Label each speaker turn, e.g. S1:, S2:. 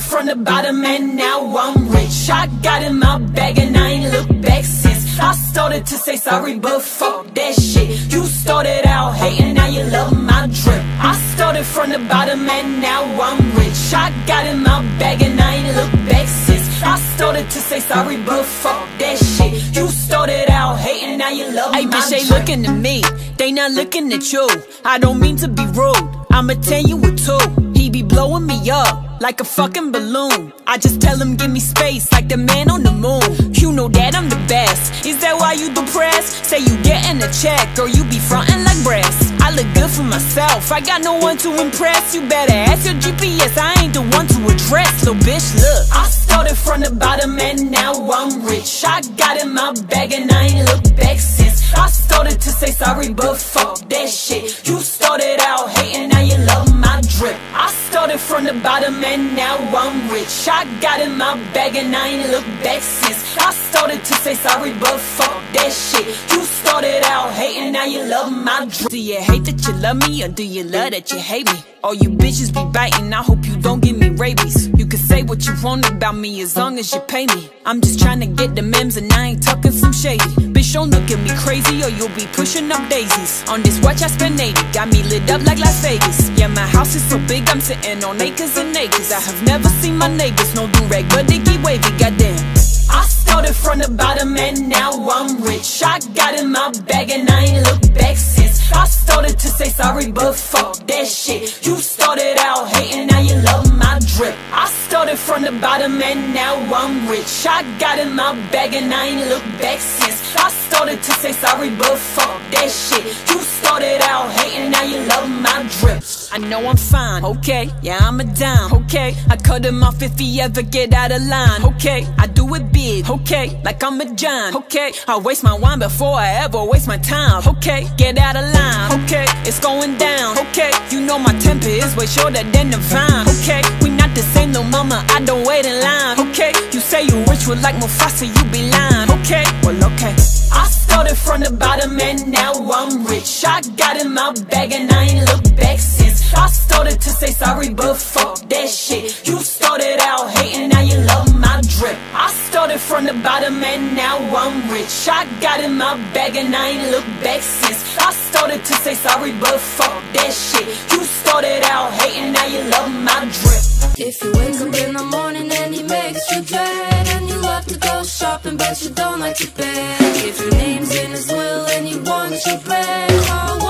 S1: started from the bottom and now I'm rich. I got in my bag and I ain't looked back since. I started to say sorry, but fuck that shit. You started out hating, now you love my drip. I started from the bottom and now I'm rich. I got in my bag and I ain't looked back since. I started to say sorry, but fuck that shit. You started out hating, now you love my drip. Hey bitch, they looking at me, they not looking at you. I don't mean to be rude, I'ma tell you a two. He be blowing me up like a fucking balloon. I just tell him give me space like the man on the moon. You know that I'm the best, is that why you depressed? Say you getting a check or you be frontin' like brass. I look good for myself, I got no one to impress. You better ask your GPS, I ain't the one to address. So bitch look, I started from the bottom and now I'm rich. I got in my bag and I ain't looked back since. I started to say sorry, but fuck that shit. You started out hating, now you love my drip. I started from the bottom and now I'm rich. I got in my bag and I ain't looked back since. I started to say sorry, but fuck that shit. You started out hating, now you love my drip. Do you hate that you love me, or do you love that you hate me? All you bitches be biting, I hope you don't give me rabies. You can say what you want about me as long as you pay me. I'm just trying to get the memes and I ain't talking some shady. Bitch, don't look at me crazy or you'll be pushing up daisies. On this watch I spend 80, got me lit up like Las Vegas. Yeah, my house is so big, I'm sitting on acres and acres. I have never seen my neighbors, no do-rag, but they keep wavy, goddamn. I started from the bottom and now I'm rich. I got in my bag and I ain't looked back since. I started to say sorry, but fuck that shit. You started out hating, now you love my drip. I started from the bottom and now I'm rich. I got in my bag and I ain't looked back since. I started to say sorry, but fuck that shit. You started out hating, now you love my drip. I know I'm fine, okay, yeah I'm a dime, okay. I cut him off if he ever get out of line, okay. I do it big, okay, like I'm a John, okay. I waste my wine before I ever waste my time, okay. Get out of line, okay, it's going down, okay. You know my temper is way shorter than the vine, okay. We not the same, no mama, I don't wait in line, okay. You say you rich, well like Mufasa, you be lying, okay. Well okay, I started from the bottom and now I'm rich. I got in my bag and I ain't looked back since. I started to say sorry, but fuck that shit. You started out hating, now you love my drip. I started from the bottom and now I'm rich. I got in my bag and I ain't looked back since. I started to say sorry, but fuck that shit. You started out hating, now you love my drip.
S2: If you wake up in the morning and he makes you dread, and you love to go shopping but you don't like to bed, if your name's in his will and he wants your bread,